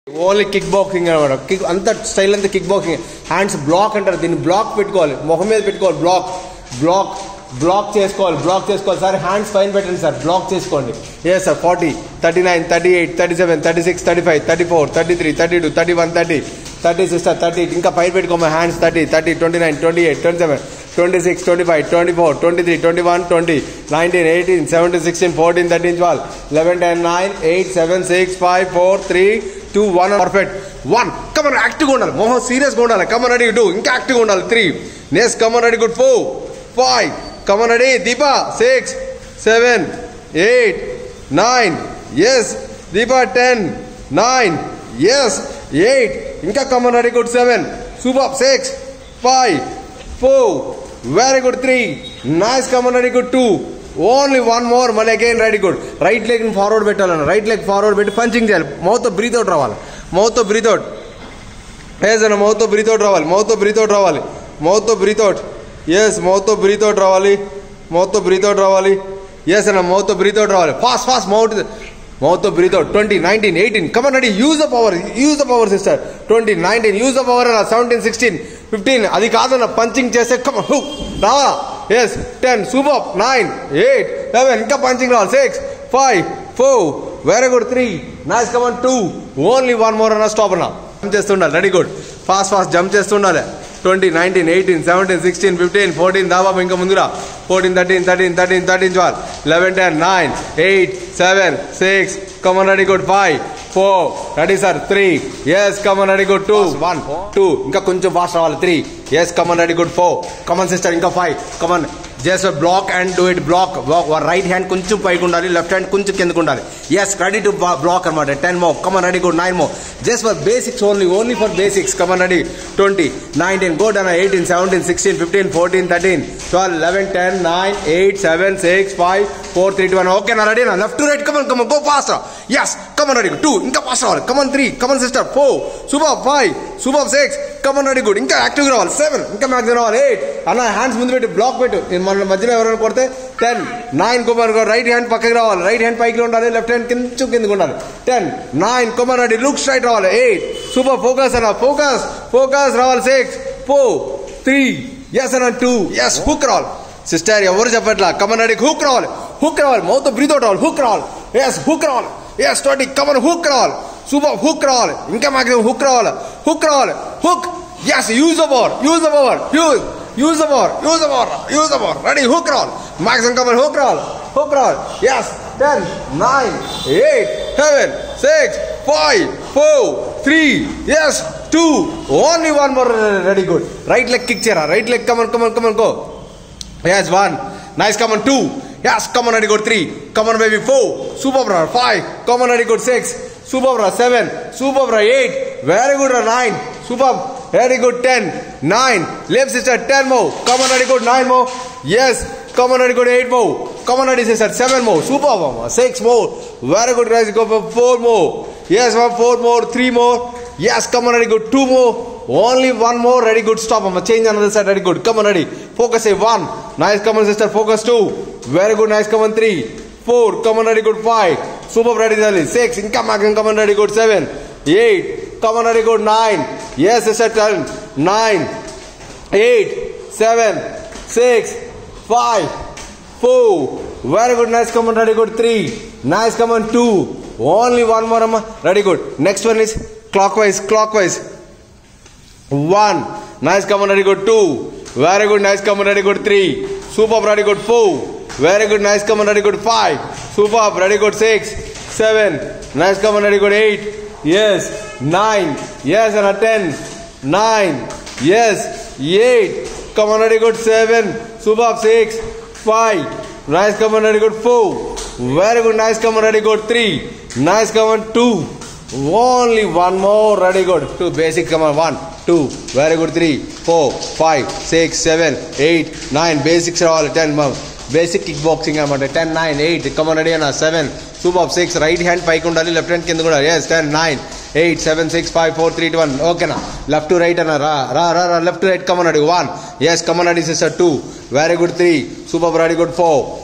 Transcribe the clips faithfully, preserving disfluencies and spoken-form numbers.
Only kick boxing అనమాట. Kick అంత style అంతా కిక్ బాక్సింగ్. హ్యాండ్స్ బ్లాక్ అంటారు, దీన్ని బ్లాక్ పెట్టుకోవాలి, మొహం మీద పెట్టుకోవాలి, బ్లాక్ బ్లాక్ బ్లాక్ చేసుకోవాలి, బ్లాక్ చేసుకోవాలి. సార్ హ్యాండ్స్ పైన పెట్టండి సార్, బ్లాక్ చేసుకోండి. ఏ sir forty, thirty nine, thirty eight, thirty seven, thirty six, thirty five, thirty four, thirty three, thirty two, thirty one, thirty, thirty six, thirty ఇంకా పైన పెట్టుకోమా hands. Thirty, thirty, twenty nine, twenty eight, twenty seven, twenty six, twenty five, twenty four, twenty three, twenty one, twenty, nineteen, eighteen, seventeen, sixteen, fourteen, thirteen, twelve, eleven, ten, nine, eight, seven, six, five, four, three, two, one. Perfect. One. Come on యాక్టివ్గా ఉండాలి, మొహం సీరియస్గా ఉండాలి. Come on ready. Two. ఇంకా యాక్టివ్గా ఉండాలి. Three. Next come on ready. Good. Four, five. Come on ready. Deepa. Six, seven, eight, nine. Yes Deepa. Ten, nine. Yes eight. ఇంకా come on ready. Good. Seven. Super. Six, five, four. Very good. Three. Nice. Come on ready. Good. Two. Only one more. మళ్ళీ again ready. Good. Right leg forward పెట్టాలన్న, right leg forward పెట్టి punching చేయాలి. Mouth breath out రావాలి, mouth breath out. Yes అన్న, mouth breath out రావాలి, mouth breath out రావాలి, mouth breath out. Yes mouth breath out రావాలి, mouth breath out రావాలి. Yes అన్న, మౌత్ బ్రీత్ అవుట్ రావాలి. Fast fast mouth mouth breath out. Twenty, nineteen, eighteen. Come on ready. Use the power, use the power sister. Twenty, nineteen. Use the power అన్న. Seventeen, sixteen, fifteen. అది కాదన్న, punching చేస్తే come on హూ రావా. Yes. Ten. Super. Nine, eight, seven. ఇంకా punching రావాలి. Six, five, four. Very good. Three. Nice. Come on. Two. Only one more అన్న. Stop అన్న. జంప్ చేస్తుండాలి. Ready. Good. Fast fast jump చేస్తుండాలి. Twenty, nineteen, eighteen, seventeen, sixteen, fifteen, fourteen. దాబాబు ఇంకా ముందురా. Fourteen, thirteen, thirteen, thirteen, thirteen, twelve, eleven, ten, nine, eight, seven, six. Come on ready. Good. Five, four. Ready sir. Three. Yes. Come on ready. Good. Two. One, two. ఇంకా కొంచెం fast రావాలి. Three. Yes. Come on ready. Good. Four. Come on sister. ఇంకా five. Come on. Just block and do it. Block. Right hand కొంచెం పైకి ఉండాలి, left hand కొంచెం కిందకు ఉండాలి. ఎస్. రెడీ టు బ్లాక్ అనమాట. Ten more. Come on ready. Good. Nine more. Just for basics only, only for basics. Come on ready. Twenty, nineteen. Good అన్న. Eighteen, seventeen, sixteen, fifteen, fourteen, thirteen, twelve, eleven, ten, nine, eight, seven, six, five, four, three, two, one. Okay నా. Ready నా. Left to right. Come on come on. Go fast. Yes. Come on ready. Two. ఇంకా fast రావాలి. Come on. Three. Come on sister. Four. Super. Five. Super. Six. Come on ready. Good. ఇంకా active రావాలి. Seven. ఇంకా maximum రావాలి. Eight. అన్న hands ముందు పెట్టి బ్లాక్ పెట్టు. మన మధ్యలో ఎవరైనా కొడితే ten, nine. Kumar right hand పక్కకి రావాలి, రైట్ హ్యాండ్ పైకి ఉండాలి, లెఫ్ట్ హ్యాండ్ కొంచెం కిందకు ఉండాలి. Ten, nine. Kumar ready. Look straight రావాలి. ఎయిట్. సూపర్. ఫోకస్ అన్న. ఫోకస్ ఫోకస్ రావాలి. Six, four, three. ఎస్ అన్న. టూ. ఎస్. హుక్ రావాలి. సిస్టర్ ఎవరు చెప్పట్లా. Come on ready. హుక్ రావాలి, హుక్ రావాలి. మౌత్ బ్రీత్ అవుట్ రావాలి. హుక్ రావాలి. ఎస్. హుక్ రావాలి. ఎస్. ట్వంటీ. కమన్. హుక్ రావాలి. సూపర్. హుక్ రావాలి. ఇంకా మాక్సిమం హుక్ రావాలి. హుక్ రావాలి. Hook. Yes. Use the power, use the power. Use use the power, use the power, use the power. Ready. Hook రావాలి. Maximum come on. Hook రావాలి, hook రావాలి. Yes. Ten, nine, eight, seven, six, five, four, three. Yes. Two. Only one more. Ready. Good. Right leg kick చేయరా. Right leg. Come on come on come on. Go. Yes, one. Nice. Come on. Two. Yes. Come on. Ready. Good. Three. Come on, baby. Four. Super, bro. Five. Come on. Ready. Good. Six. Super, bro. Seven. Super, bro. Eight. Very good. Nine. Super. Very good. Ten. Nine. Left sister. Ten more. Come on. Ready. Good. Nine more. Yes. Come on. Ready. Good. Eight more. Come on. Ready. Sister. Seven more. Super, mama. Six more. Very good. Guys. Go for four more. Yes. One. Four more. Three more. Yes. Come on. Ready. Good. Two more. Only one more. Ready. Good. Stop. I'm change another side. Ready. Good. Come on. Ready. Focus. Say one. Nice. Come on, sister. Focus. Two. Very good. Nice. Come on. Three. Four. Come on. Ready. Good. Five. Super. Ready. Six. Income. Come on. Ready. Good. Seven. Eight. Come on. Ready. Good. Nine. Yes, sister. Ten. Nine. Eight. Seven. Six. Five. Four. Very good. Nice. Come on. Ready. Good. Three. Nice. Come on. Two. Only one more. Amma. Ready. Good. Next one is clockwise. Clockwise. One. Nice. Come on. Ready. Good. Two. Very good. Nice. Come on. Ready. Good. Three. Super. Ready. Good. Four. Very good. Nice. Come on. Ready. Good. Five. Super. Ready. Good. Six. Seven. Nice. Come on. Ready. Good. Eight. Yes. Nine. Yes. And a ten. Nine. Yes. Eight. Come on. Ready. Good. Seven. Super. Six. Five. Nice. Come on. Ready. Good. Four. Very good. Nice. Come on. Ready. Good. Three. Nice. Come on. Two. Only one more. Ready. Good. Two. Basic. Come on. One. Two. Very good. Three. Four. Five. Six. Seven. Eight. Nine. Basics are all. Ten. Basic kickboxing. Ten. Nine. Eight. Come on. Ready. Seven. Super. Six. Right hand pike undali. Left hand kinda. Yes. Ten. Nine. Eight. Seven. Six. Five. Four. Three. Two. One. Okay na. Left to right. Ra. Ra. Ra. Ra. Left to right. Come on. Ready. One. Yes. Come on. Ready. Sister. Two. Very good. Three. Super. Ready. Good. Four.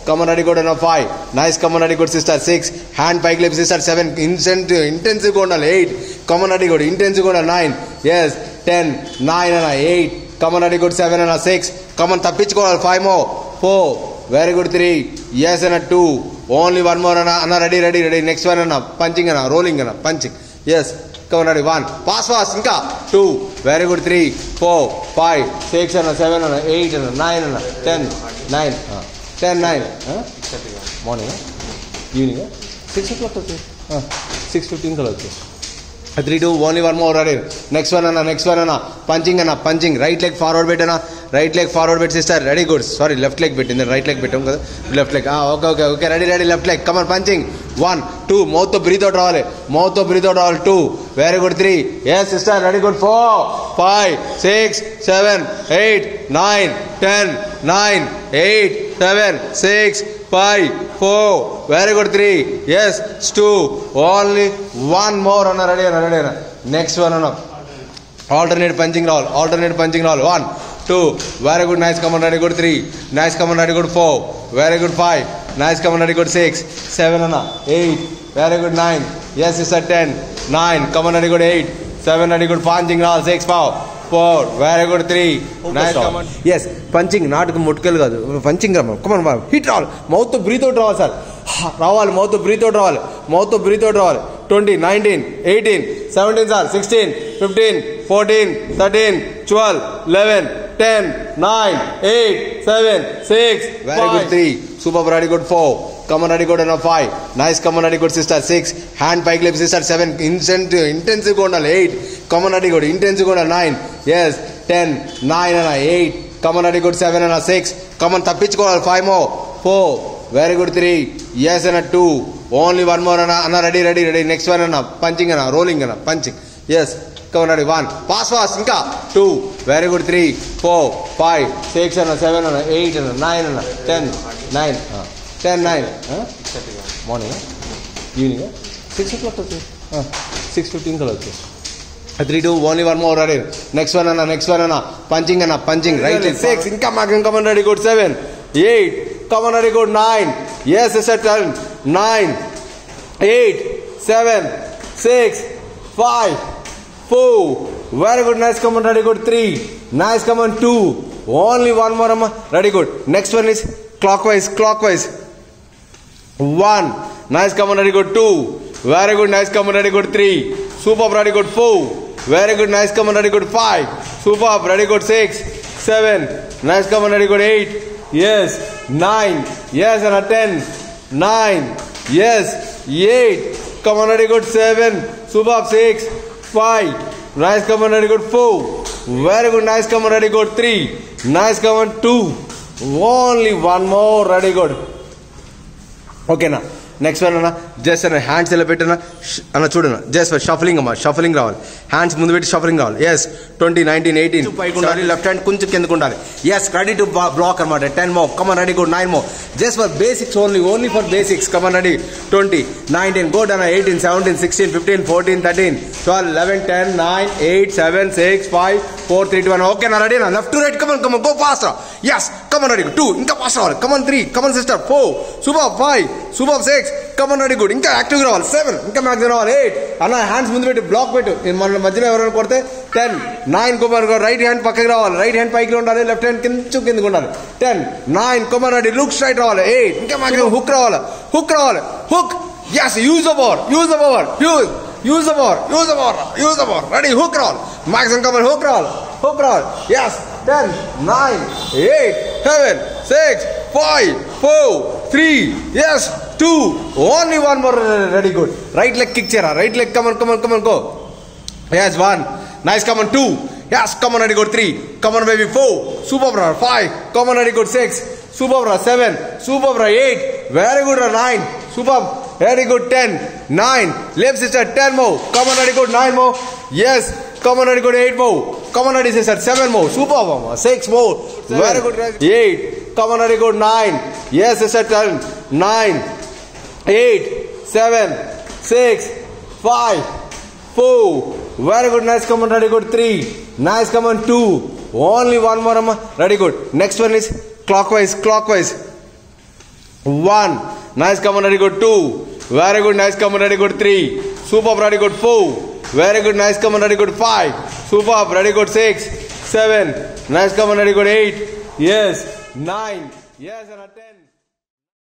come on ready good and five, nice, come on ready good sister, six, hand pike lip sister, seven, instant intensive good and eight, come on ready good, intensive good and nine, yes, ten, nine and eight, come on ready good, seven and six, come on tapich go five more, four, very good, three, yes and a two, only one more and a ready, ready, ready, next one and a punching and a rolling and a punching, yes. Come on, ready, one, pass fast, inka, two, very good, three, four, five, six, and a seven, and a eight, and a nine, and a ten, nine, uh, ten, nine, huh? Morning, huh? Evening, huh? Six o'clock, okay, uh, six fifteen, okay. Three, two, only one more, ready. Next one, and a next one, and a punching, and a punching, right leg forward bit, and a right leg forward bit, sister, ready, good, sorry, left leg bit, in the right leg bit, left leg, ah, okay, okay, okay, ready, ready, left leg, come on, punching, one, two, mouth to breathe out all, mouth to breathe out all, two, very good, three, yes, sister, ready, good, four, five, six, seven, eight, nine, ten, nine, eight, seven, six, five, four, very good, three, yes, two, only one more, on a ready, on a ready, next one, on a alternate punching roll, alternate punching roll, one, two, very good, nice, come on, ready, good, three, nice, come on, ready, good, four, very good, five, nice, come on, ready, good, six, seven, and eight, very good, nine, yes, it's a ten, nine, come on, ready, good, eight, seven, ready, good, punching roll, six, four, four, very good, three, nice, come on, yes, punching, not mutkel, punching, come on, hit all, mouth to breathe out, roll, sir, rawal, mouth to breathe out, roll, mouth to breathe out, roll, twenty, nineteen, eighteen, seventeen, sir, sixteen, fifteen, fourteen, thirteen, twelve, eleven, ten, nine, eight, seven, six, very good, three, super, very good, four, come on, ready, good, and a five, nice, come on, ready, good, sister, six, hand pike lip, sister, seven, instant, intensive, good, and eight, come on, ready, good, intensive, good, and nine, yes, ten, nine, and eight, come on, ready, good, seven, and a six, come on, tapich, go, five more, four, very good, three, yes, and a two, only one more, and a, and a ready, ready, ready, next one, and a punching, and a rolling, and a punching, yes, come on, ready, one, pass fast, inka, two, very good, three, four, five, six, and a seven, and a eight, and a nine, and a ten, nine, uh, ten, nine, huh? Morning, huh? Evening, huh? six o'clock, okay, uh, six fifteen, okay. Three, two, only one more, ready, next one, and a next one, and a punching, and a punching, right, six, inka, come on, ready, good, seven, eight, come on, ready, good, nine, yes, it's a ten, nine, eight, seven, six, five, four, very good, nice, come on, ready, good, three, nice, come on, two, only one more, ready, good, next one is clockwise, clockwise, one, nice, come on, ready, good, two, very good, nice, come on, ready, good, three, super, ready, good, four, very good, nice, come on, ready, good, five, super, ready, good, six, seven, nice, come on, ready, good, eight, yes, nine, yes, and a ten, nine, yes, eight, come on, ready, good, seven, super, six, five, nice, come on, ready, good, four, very good, nice, come on, ready, good, three, nice, come on, two, only one more, ready, good, okay, now, next one, Anna, just Anna, hands elevate, Anna, Anna, chudana, just for shuffling, Amma, shuffling roll, hands mundu petti shuffling roll, yes, twenty, nineteen, eighteen, sorry, left hand kunchu kendu kundali, yes, ready to block, Amma, ten more, come on, ready, good, nine more, just for basics only, only for basics, come on, ready, twenty, nineteen, go down, eighteen, seventeen, sixteen, fifteen, fourteen, thirteen, twelve, eleven, ten, nine, eight, seven, six, five, four, three, two, one, okay, now ready, now, left to right, come on, come on, go faster, yes, come on, ready, two, inka faster, come on, three, come on, sister, four, super, five, super, six, come on, ready, good, inka active roll, seven, inka maximum roll, eight, Anna, hands mundu petti block pettu, in మన మధ్యలో ఎవరైనా కొడితే ten, nine, come on, right hand పక్కకి రావాలి, right hand పైకి ఉండాలి, left hand కింద కిందకి ఉండాలి, ten, nine, come on, ready, look straight రావాలి, eight, ఇంకా maximum hook రావాలి, hook రావాలి, hook, yes, use the power, use the power, use, use the power, use the power, use the power, ready, hook roll, maximum, come on, hook roll, hook roll, yes, ten, nine, eight, seven, six, five, four, three, yes, two, only one more, ready, good, right leg kick chera, right leg, come on, come on, come on, go, yes, one, nice, come on, two, yes, come on, ready, good, three, come on, baby, four, super, bro, five, come on, ready, good, six, super, bro, seven, super, bro, eight, very good, nine, super, very good, ten, nine, left sister, ten more, come on, ready, good, nine more, yes, come on, ready, good, eight more, come on, ready, sister, seven more, super, mama, six more, seven. Very good, eight, come on, ready, good, nine, yes, sister, ten, nine, eight, seven, six, five, four, very good, nice, come on, ready, good, three, nice, come on, two, only one more, amma, ready, good, next one is clockwise, clockwise, one. Nice, come on, ready, good. Two. Very good, nice, come on, ready, good. Three. Superb, ready, good. Four. Very good, nice, come on, ready, good. Five. Superb, ready, good. Six. Seven. Nice, come on, ready, good. Eight. Yes. Nine. Yes, and a ten.